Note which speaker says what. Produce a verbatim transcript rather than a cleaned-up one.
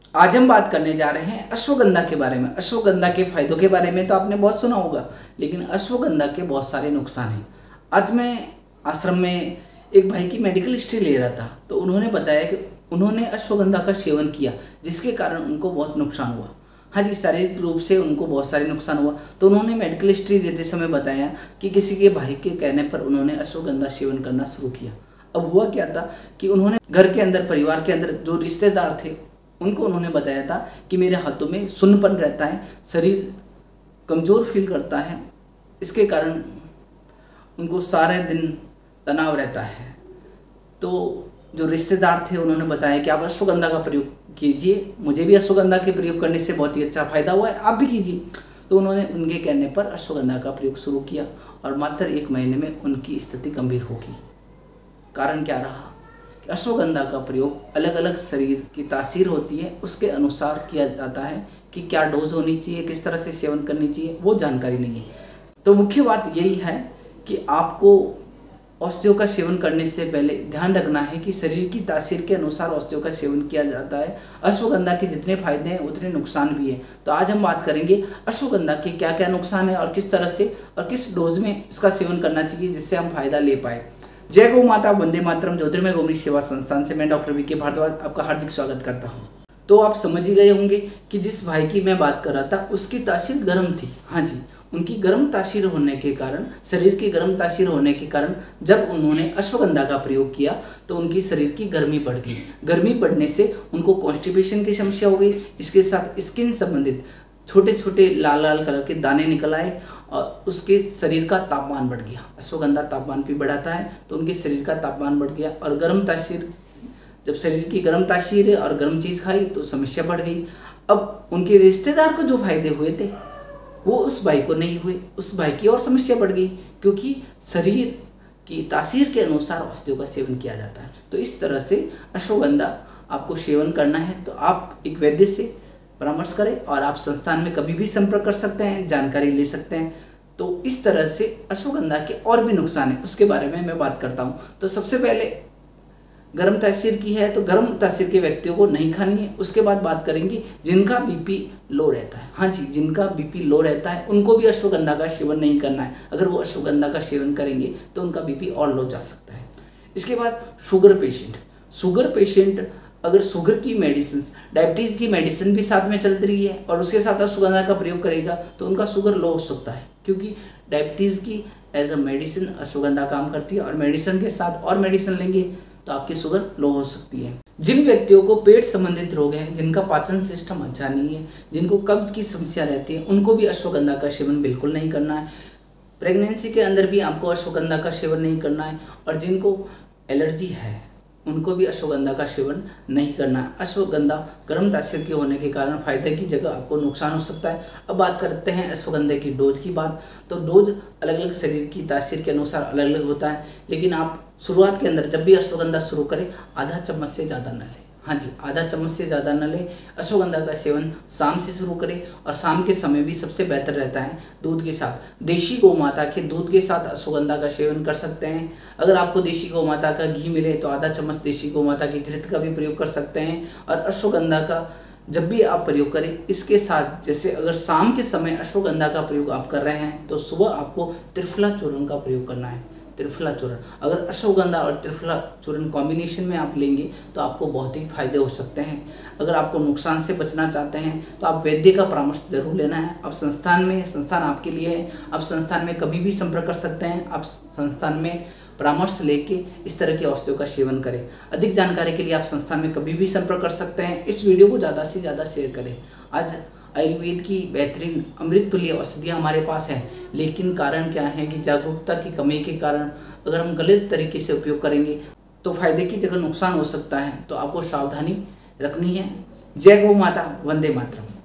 Speaker 1: आज हम बात करने जा रहे हैं अश्वगंधा के बारे में। अश्वगंधा के फायदों के बारे में तो आपने बहुत सुना होगा, लेकिन अश्वगंधा के बहुत सारे नुकसान हैं। आज मैं आश्रम में एक भाई की मेडिकल हिस्ट्री ले रहा था, तो उन्होंने बताया कि उन्होंने अश्वगंधा का सेवन किया, जिसके कारण उनको बहुत नुकसान हुआ। हाँ जी, शारीरिक रूप से उनको बहुत सारे नुकसान हुआ। तो उन्होंने मेडिकल हिस्ट्री देते समय बताया कि किसी के भाई के कहने पर उन्होंने अश्वगंधा सेवन करना शुरू किया। अब हुआ क्या था कि उन्होंने घर के अंदर, परिवार के अंदर जो रिश्तेदार थे उनको उन्होंने बताया था कि मेरे हाथों में सुन्नपन रहता है, शरीर कमज़ोर फील करता है, इसके कारण उनको सारे दिन तनाव रहता है। तो जो रिश्तेदार थे उन्होंने बताया कि आप अश्वगंधा का प्रयोग कीजिए, मुझे भी अश्वगंधा के प्रयोग करने से बहुत ही अच्छा फ़ायदा हुआ है, आप भी कीजिए। तो उन्होंने उनके कहने पर अश्वगंधा का प्रयोग शुरू किया और मात्र एक महीने में उनकी स्थिति गंभीर होगी। कारण क्या रहा कि अश्वगंधा का प्रयोग अलग अलग शरीर की तासीर होती है, उसके अनुसार किया जाता है कि क्या डोज होनी चाहिए, किस तरह से सेवन करनी चाहिए, वो जानकारी नहीं है। तो मुख्य बात यही है कि आपको औषधियों का सेवन करने से पहले ध्यान रखना है कि शरीर की तासीर के अनुसार औषधियों का सेवन किया जाता है। अश्वगंधा के जितने फायदे हैं उतने नुकसान भी हैं। तो आज हम बात करेंगे अश्वगंधा के क्या क्या नुकसान है और किस तरह से और किस डोज में इसका सेवन करना चाहिए जिससे हम फायदा ले पाए। जय गौ माता, वंदे मातरम। ज्योतिर्मय गौरी सेवा संस्थान से मैं डॉक्टर वी के भारद्वाज आपका हार्दिक स्वागत करता हूँ। तो आप समझ ही गए होंगे कि जिस भाई की मैं बात कर रहा था उसकी तासीर गर्म थी। हाँ जी, उनकी गर्म तासीर होने के कारण, शरीर की गर्म तासीर होने के कारण जब उन्होंने अश्वगंधा का प्रयोग किया तो उनकी शरीर की गर्मी बढ़ गई। गर्मी बढ़ने से उनको कॉन्स्टिपेशन की समस्या हो गई। इसके साथ स्किन संबंधित छोटे छोटे लाल लाल कलर के दाने निकल आए और उसके शरीर का तापमान बढ़ गया। अश्वगंधा तापमान भी बढ़ाता है, तो उनके शरीर का तापमान बढ़ गया और गर्म तासीर, जब शरीर की गर्म तासीर है और गर्म चीज़ खाई तो समस्या बढ़ गई। अब उनके रिश्तेदार को जो फायदे हुए थे वो उस भाई को नहीं हुए, उस भाई की और समस्या बढ़ गई, क्योंकि शरीर की तासीर के अनुसार औषधियों का सेवन किया जाता है। तो इस तरह से अश्वगंधा आपको सेवन करना है तो आप एक वैद्य से परामर्श करें और आप संस्थान में कभी भी संपर्क कर सकते हैं, जानकारी ले सकते हैं। तो इस तरह से अश्वगंधा के और भी नुकसान है, उसके बारे में मैं बात करता हूँ। तो सबसे पहले गर्म तासीर की है तो गर्म तासीर के व्यक्तियों को नहीं खानी है। उसके बाद बात करेंगे जिनका बीपी लो रहता है। हाँ जी, जिनका बीपी लो रहता है उनको भी अश्वगंधा का सेवन नहीं करना है। अगर वो अश्वगंधा का सेवन करेंगे तो उनका बीपी और लो जा सकता है। इसके बाद शुगर पेशेंट, शुगर पेशेंट अगर शुगर की मेडिसिन, डायबिटीज़ की मेडिसिन भी साथ में चल रही है और उसके साथ अश्वगंधा का प्रयोग करेगा तो उनका शुगर लो हो सकता है, क्योंकि डायबिटीज़ की एज अ मेडिसिन अश्वगंधा काम करती है और मेडिसिन के साथ और मेडिसिन लेंगे तो आपकी शुगर लो हो सकती है। जिन व्यक्तियों को पेट संबंधित रोग हैं, जिनका पाचन सिस्टम अच्छा नहीं है, जिनको कब्ज की समस्या रहती है, उनको भी अश्वगंधा का सेवन बिल्कुल नहीं करना है। प्रेगनेंसी के अंदर भी आपको अश्वगंधा का सेवन नहीं करना है और जिनको एलर्जी है उनको भी अश्वगंधा का सेवन नहीं करना है। अश्वगंधा गर्म तासीर के होने के कारण फायदे की जगह आपको नुकसान हो सकता है। अब बात करते हैं अश्वगंधे की डोज की बात। तो डोज अलग अलग शरीर की तासीर के अनुसार अलग अलग होता है, लेकिन आप शुरुआत के अंदर जब भी अश्वगंधा शुरू करें आधा चम्मच से ज़्यादा न लें। हाँ जी, आधा चम्मच से ज़्यादा न लें। अश्वगंधा का सेवन शाम से शुरू करें और शाम के समय भी सबसे बेहतर रहता है दूध के साथ। देशी गौ माता के दूध के साथ अश्वगंधा का सेवन कर सकते हैं। अगर आपको देशी गौ माता का घी मिले तो आधा चम्मच देशी गौ माता की घृत का भी प्रयोग कर सकते हैं। और अश्वगंधा का जब भी आप प्रयोग करें, इसके साथ जैसे अगर शाम के समय अश्वगंधा का प्रयोग आप कर रहे हैं तो सुबह आपको त्रिफला चूर्ण का प्रयोग करना है। त्रिफला चूर्ण, अगर अश्वगंधा और त्रिफला चूर्ण कॉम्बिनेशन में आप लेंगे तो आपको बहुत ही फायदे हो सकते हैं। अगर आपको नुकसान से बचना चाहते हैं तो आप वैद्य का परामर्श जरूर लेना है। आप संस्थान में, संस्थान आपके लिए है, आप संस्थान में कभी भी संपर्क कर सकते हैं। आप संस्थान में परामर्श लेके इस तरह की औषधियों का सेवन करें। अधिक जानकारी के लिए आप संस्थान में कभी भी संपर्क कर सकते हैं। इस वीडियो को ज़्यादा से ज़्यादा शेयर करें। आज आयुर्वेद की बेहतरीन अमृत तुल्य औषधियाँ हमारे पास हैं, लेकिन कारण क्या है कि जागरूकता की कमी के कारण अगर हम गलत तरीके से उपयोग करेंगे तो फायदे की जगह नुकसान हो सकता है। तो आपको सावधानी रखनी है। जय गौ माता, वंदे मातरम।